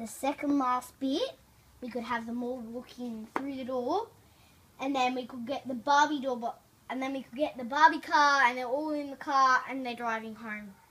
second last bit, we could have them all looking through the door, and then we could get the Barbie door, and then we could get the Barbie car, and they're all in the car, and they're driving home.